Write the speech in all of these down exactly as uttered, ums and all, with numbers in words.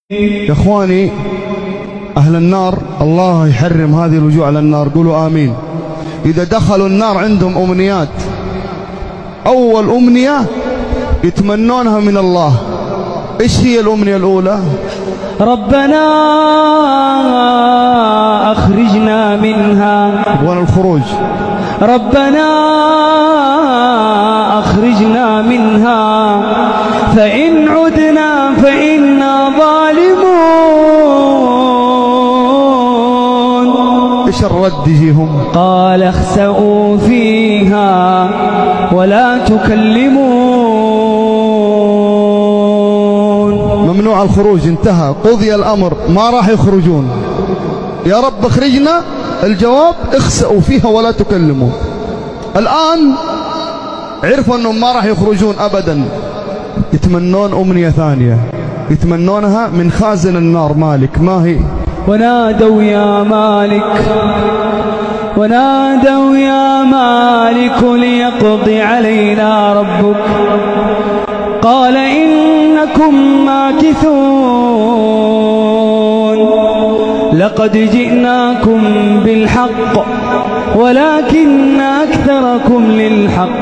يا اخواني اهل النار الله يحرم هذه الوجوه على النار، قولوا امين. اذا دخلوا النار عندهم امنيات، اول امنية يتمنونها من الله. ايش هي الامنية الاولى؟ ربنا اخرجنا منها. يبغون الخروج. ربنا اخرجنا منها فإن عدنا فإنا ظالمون. ايش الرد يجيهم؟ قال اخسئوا فيها ولا تكلمون. ممنوع الخروج، انتهى، قضي الامر، ما راح يخرجون. يا رب اخرجنا، الجواب اخسئوا فيها ولا تكلمون. الان عرفوا انهم ما راح يخرجون ابدا، يتمنون أمنية ثانية يتمنونها من خازن النار مالك. ما هي؟ ونادوا يا مالك ونادوا يا مالك ليقضي علينا ربك قال إنكم ماكثون لقد جئناكم بالحق ولكن أكثركم للحق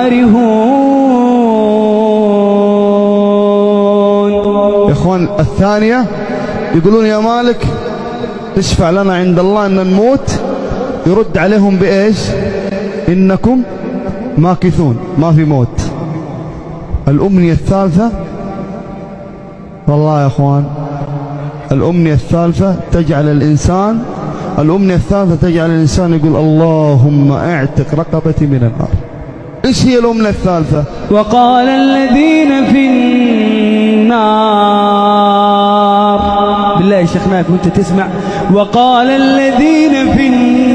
كارهون. يا اخوان الثانية يقولون يا مالك اشفع لنا عند الله ان نموت، يرد عليهم بايش؟ انكم ماكثون، ما في موت. الامنية الثالثة والله يا اخوان، الامنية الثالثة تجعل الانسان الامنية الثالثة تجعل الانسان يقول اللهم اعتق رقبتي من النار. ايش هي الامنية الثالثة؟ وقال الذين في النار، بالله يا شيخ نايف وانت تسمع، وقال الذين في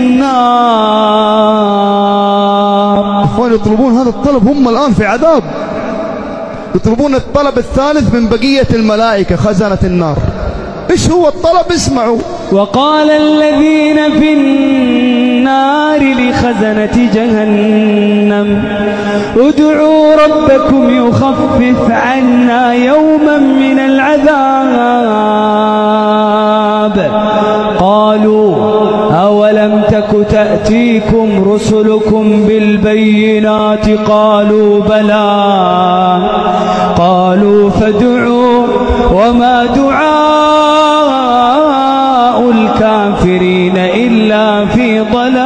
النار. اخوان يطلبون هذا الطلب، هم الان في عذاب، يطلبون الطلب الثالث من بقية الملائكة خزنة النار. ايش هو الطلب؟ اسمعوا. وقال الذين في النار لخزنة جهنم ادعوا ربكم يخفف عنا يوما من العذاب قالوا أولم تك تأتيكم رسلكم بالبينات قالوا بلى قالوا فادعوا وما دعاء الكافرين إلا في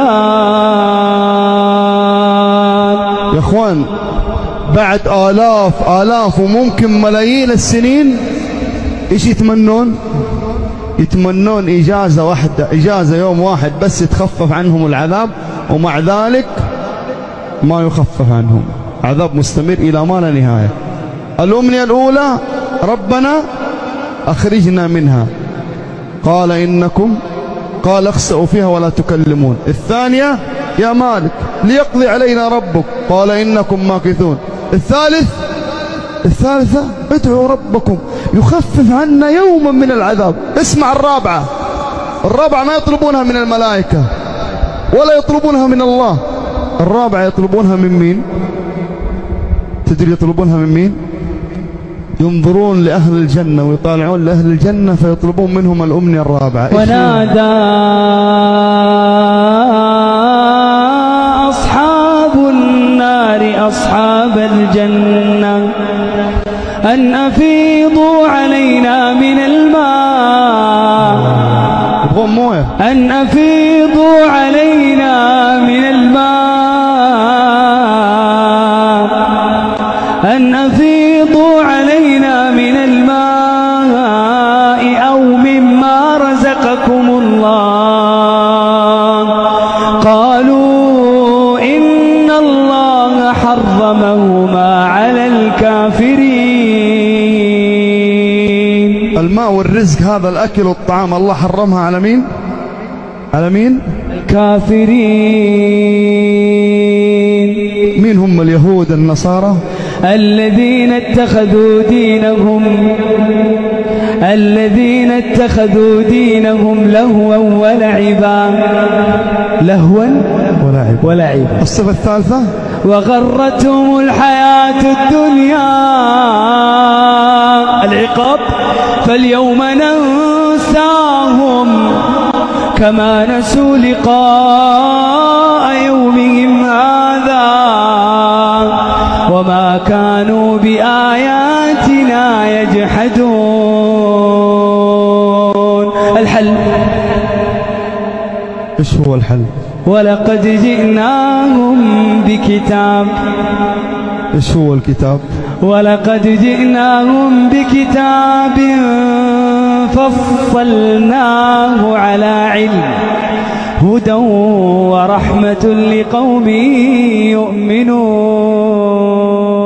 ضلال. يا اخوان بعد آلاف آلاف وممكن ملايين السنين ايش يتمنون؟ يتمنون إجازة واحدة، إجازة يوم واحد بس يتخفف عنهم العذاب، ومع ذلك ما يخفف عنهم، عذاب مستمر إلى ما لا نهاية. الأمنية الأولى ربنا أخرجنا منها، قال إنكم قال اخسئوا فيها ولا تكلمون. الثانية يا مالك ليقضي علينا ربك قال إنكم ماكثون. الثالث الثالثة ادعوا ربكم يخفف عنا يوما من العذاب. اسمع الرابعة، الرابعة ما يطلبونها من الملائكة ولا يطلبونها من الله، الرابعة يطلبونها من مين؟ تدري يطلبونها من مين؟ ينظرون لأهل الجنة ويطالعون لأهل الجنة فيطلبون منهم الأمنية الرابعة. ونادى أصحاب النار أصحاب الجنة أن أفيضوا علينا من الماء أن أفيضوا علينا من الماء أن أفيضوا علينا من الماء أو مما رزقكم الله قالوا إن الله حرمهما على الكافرين. الماء والرزق هذا الأكل والطعام الله حرمها على مين؟ على مين؟ الكافرين. مين هم؟ اليهود النصارى الذين اتخذوا دينهم الذين اتخذوا دينهم لهوا ولعبا لهوا ولعبا ولعبا. الصفة الثالثة وغرتهم الحياة الدنيا العقاب فاليوم ننساهم كما نسوا لقاء يومهم هذا وما كانوا بآياتنا يجحدون. الحل إيش هو الحل؟ ولقد جئناهم بكتاب. إيش هو الكتاب؟ ولقد جئناهم بكتاب فصلناه على علم هدى ورحمة لقوم يؤمنون.